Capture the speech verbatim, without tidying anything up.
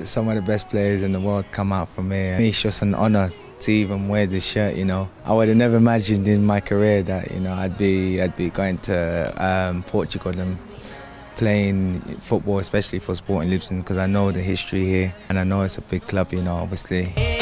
some of the best players in the world come out from here. It's just an honour to even wear this shirt, you know. I would have never imagined in my career that, you know, I'd be I'd be going to um, Portugal and playing football, especially for Sporting Lisbon, because I know the history here and I know it's a big club, you know, obviously.